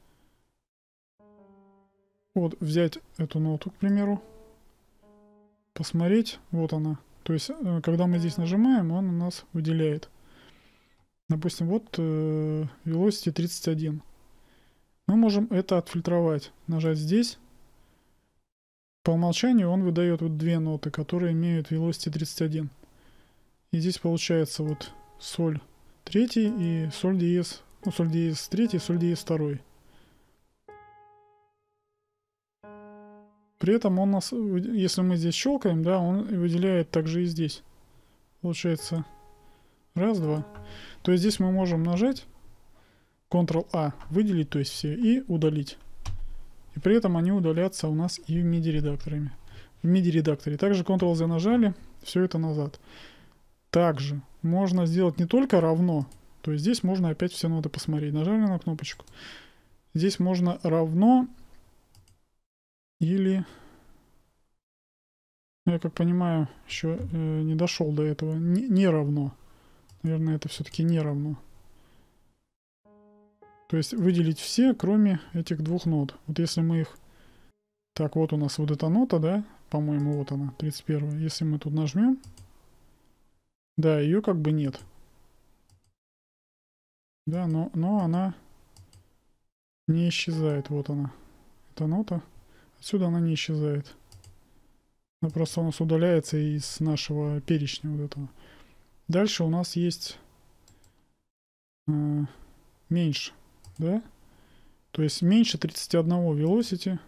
Вот взять эту ноту, к примеру, посмотреть, вот она. То есть когда мы здесь нажимаем, он у нас выделяет. Допустим, вот э, velocity тридцать один. Мы можем это отфильтровать. Нажать здесь. по умолчанию он выдает вот две ноты, которые имеют velocity тридцать один. И здесь получается вот соль третий и соль диез, ну, соль диез третий, соль диез второй. При этом он нас, если мы здесь щелкаем, да, он выделяет также и здесь. Получается раз, два. То есть здесь мы можем нажать контрол-А, выделить, то есть все, и удалить. И при этом они удалятся у нас и в MIDI-редакторами. В MIDI-редакторе. Также контрол-Z нажали, все это назад. Также можно сделать не только равно, то есть здесь можно опять все ноты посмотреть. Нажали на кнопочку. Здесь можно равно или... Я как понимаю, еще э, не дошел до этого. Не, не равно. Наверное, это все-таки не равно. То есть выделить все, кроме этих двух нот. Вот если мы их... Так, вот у нас вот эта нота, да? По-моему, вот она, тридцать первая. Если мы тут нажмем... Да, ее как бы нет. Да, но, но она не исчезает. Вот она. Эта нота. Отсюда она не исчезает. Она просто у нас удаляется из нашего перечня вот этого. Дальше у нас есть э, меньше, да? То есть меньше тридцати одного velocity.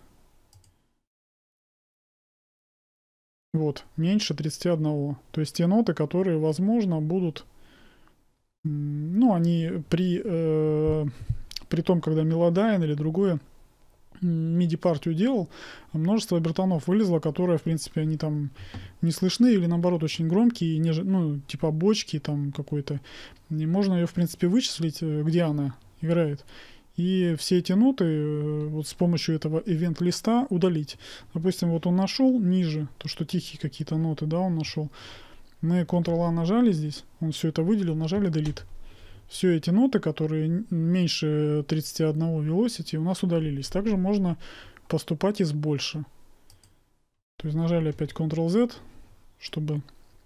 Вот, меньше тридцати одного. То есть те ноты, которые, возможно, будут... Ну, они при, э, при том, когда мелодайн или другое миди-партию делал, множество обертонов вылезло, которые, в принципе, они там не слышны или, наоборот, очень громкие, не, ну, типа бочки там какой-то. И можно ее, в принципе, вычислить, где она играет. И все эти ноты вот с помощью этого ивент-листа удалить. Допустим, вот он нашел ниже, то, что тихие какие-то ноты, да, он нашел. Мы контрол-А нажали здесь, он все это выделил, нажали Delete. Все эти ноты, которые меньше тридцати одного velocity, у нас удалились. Также можно поступать и с больше. То есть нажали опять контрол-Z, чтобы...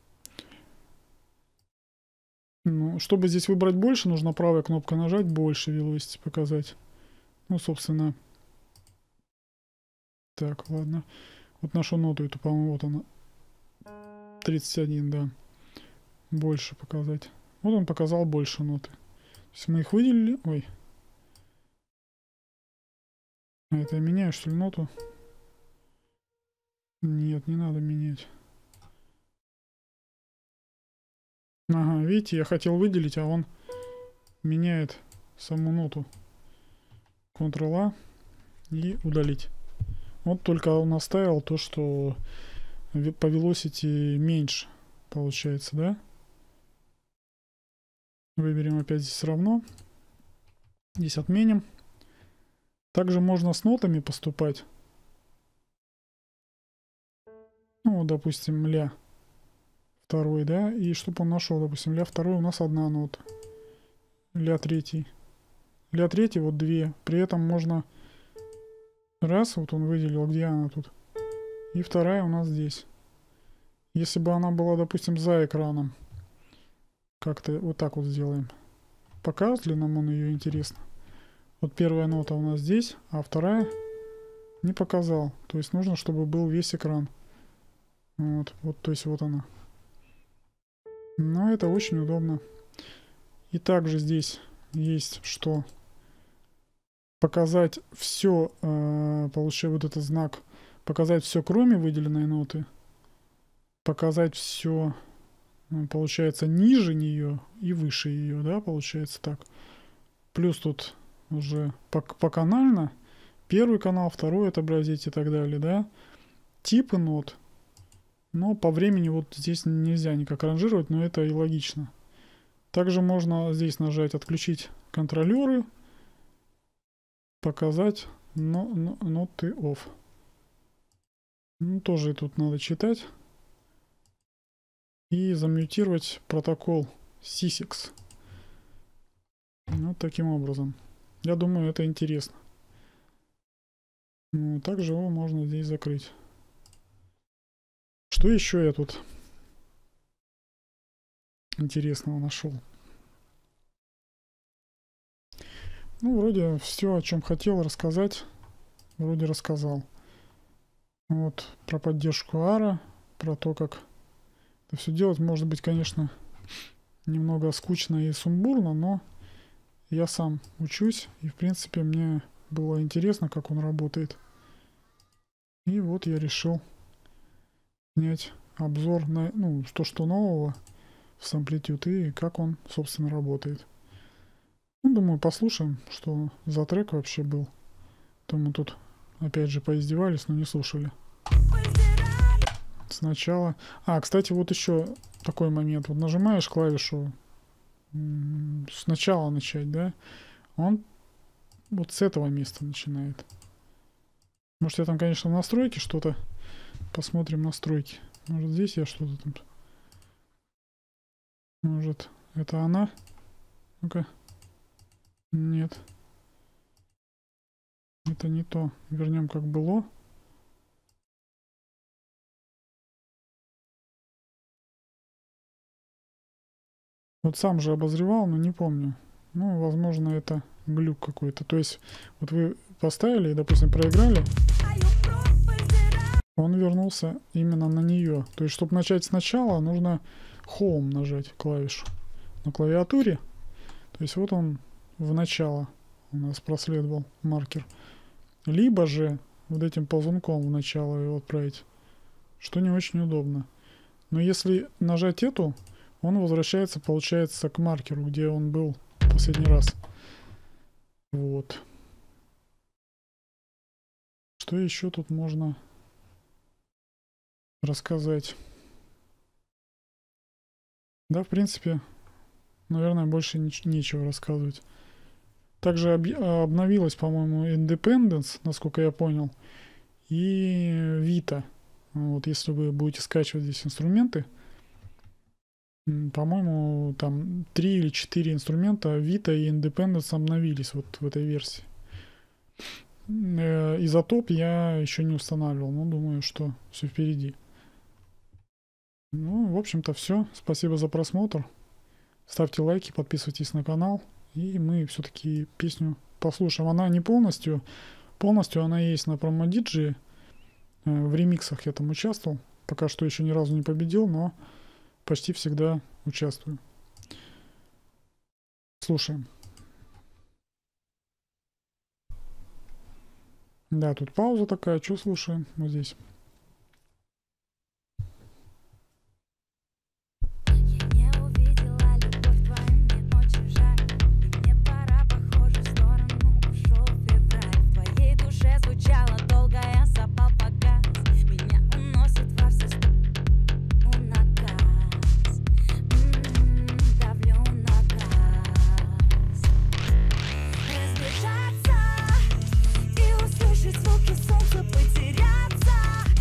Ну, чтобы здесь выбрать больше, нужно правой кнопкой нажать, больше velocity показать. Ну, собственно. Так, ладно. Вот нашу ноту эту, по-моему, вот она. тридцать один, да. Больше показать. Вот он показал больше ноты. То есть мы их выделили. Ой. А это я меняю, что ли, ноту? Нет, не надо менять. Ага, видите, я хотел выделить, а он меняет саму ноту. контрол-А и удалить. Вот только он оставил то, что по velocity меньше получается, да? Выберем опять здесь равно. Здесь отменим. Также можно с нотами поступать. Ну, допустим, ля второй, да? И чтобы он нашел, допустим, ля второй у нас одна нота. Ля третий. Ля третий вот две. При этом можно... Раз, вот он выделил, где она тут. И вторая у нас здесь. Если бы она была, допустим, за экраном. Как-то вот так вот сделаем. Покажет ли нам он ее, интересно? Вот первая нота у нас здесь, а вторая не показал. То есть нужно, чтобы был весь экран. Вот, вот, то есть вот она. Но это очень удобно. И также здесь есть что показать все, э, получая вот этот знак, показать все, кроме выделенной ноты. Показать все... Получается ниже нее и выше ее, да, получается так. Плюс тут уже по, по канально. Первый канал, второй отобразить и так далее, да. Типы нот. Но по времени вот здесь нельзя никак ранжировать, но это и логично. Также можно здесь нажать отключить контролеры. Показать но, но, ноты off. Ну, тоже тут надо читать. И замьютировать протокол сисикс. Вот таким образом. Я думаю, это интересно. Ну, также его можно здесь закрыть. Что еще я тут интересного нашел? Ну, вроде все, о чем хотел рассказать, вроде рассказал. Вот, про поддержку ара, про то, как это все делать. Может быть, конечно, немного скучно и сумбурно, но я сам учусь, и, в принципе, мне было интересно, как он работает. И вот я решил снять обзор на, ну, то, что нового в Samplitude и как он, собственно, работает. Ну, думаю, послушаем, что за трек вообще был. То мы тут, опять же, поиздевались, но не слушали. Сначала... А, кстати, вот еще такой момент. Вот нажимаешь клавишу сначала начать, да? Он вот с этого места начинает. Может, я там, конечно, в настройки что-то... Посмотрим настройки. Может, здесь я что-то там... Может, это она? Ну-ка. Нет. Это не то. Вернем как было. Вот сам же обозревал, но не помню. Ну, возможно, это глюк какой-то. То есть, вот вы поставили и, допустим, проиграли. Он вернулся именно на нее. То есть, чтобы начать сначала, нужно Home нажать клавишу на клавиатуре. То есть, вот он в начало у нас проследовал маркер. Либо же вот этим ползунком в начало его отправить, что не очень удобно. Но если нажать эту, он возвращается, получается, к маркеру, где он был в последний раз. Вот. Что еще тут можно рассказать? Да, в принципе, наверное, больше нечего рассказывать. Также обновилась, по-моему, Independence, насколько я понял, и Vita. Вот, если вы будете скачивать здесь инструменты, по-моему, там три или четыре инструмента Vita и Independence обновились вот в этой версии. Изотоп я еще не устанавливал, но думаю, что все впереди. Ну, в общем-то, все. Спасибо за просмотр. Ставьте лайки, подписывайтесь на канал. И мы все-таки песню послушаем. Она не полностью. Полностью она есть на Promodigy. В ремиксах я там участвовал. Пока что еще ни разу не победил, но почти всегда участвую. Слушаем. Да, тут пауза такая. Что слушаем? Вот здесь. Звуки солнца потеряться.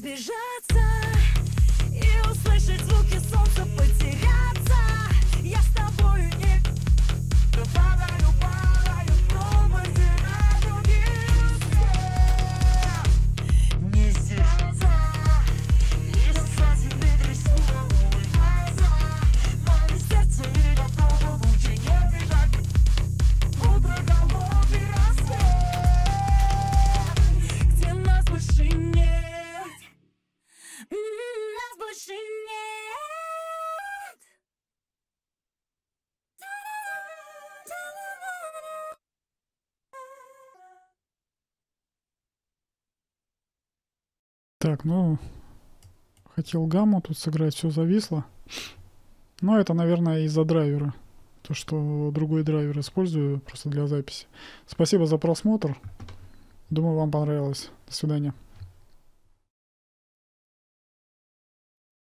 разбежаться и услышать звуки солнца, потеряться. Я с тобою не падаю, падаю в пропасти на других. Не сдержаться и послать тебе рисунок глаза. Мое сердце не готово, лучше не бежать. Утро, голодный рассвет, где нас больше нет. М, нас больше нет. Так, ну, хотел гамму тут сыграть, все зависло. Но это, наверное, из-за драйвера. То, что другой драйвер использую просто для записи. Спасибо за просмотр. Думаю, вам понравилось. До свидания.